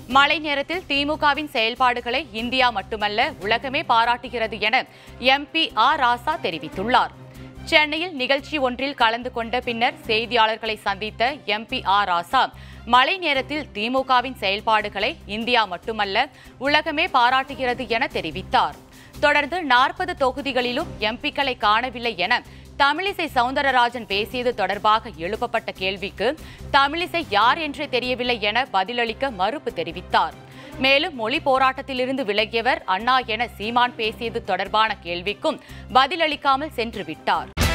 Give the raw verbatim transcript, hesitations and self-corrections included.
மழை நேரத்தில் திமுகவின் செயல்பாடுகளை இந்தியா மட்டுமல்ல உலகமே பாராட்டுகிறது என எம்பி ஆர் ராசா தெரிவித்துள்ளார். சென்னையில் நிகழ்ச்சி ஒன்றில் கலந்து கொண்ட பின்னர் செய்தியாளர்களை சந்தித்த எம்பி ஆர் ராசா மழை நேரத்தில் திமுகவின் செயல்பாடுகளை இந்தியா மட்டுமல்ல உலகமே பாராட்டுகிறது என தெரிவித்தார். தொடர்ந்து நாற்பது தொகுதிகளிலும் எம்பிக்களை காணவில்லை என தமிழிசை சவுந்தரராஜன் பேசியது தொடர்பாக எழுப்பப்பட்ட கேள்விக்கு தமிழிசை யார் என்றே தெரியவில்லை என பதிலளிக்க மறுப்பு தெரிவித்தார். மேலும் மொழி போராட்டத்திலிருந்து விலகியவர் அண்ணா என சீமான் பேசியது தொடர்பான கேள்விக்கும் பதிலளிக்காமல் சென்று விட்டார்.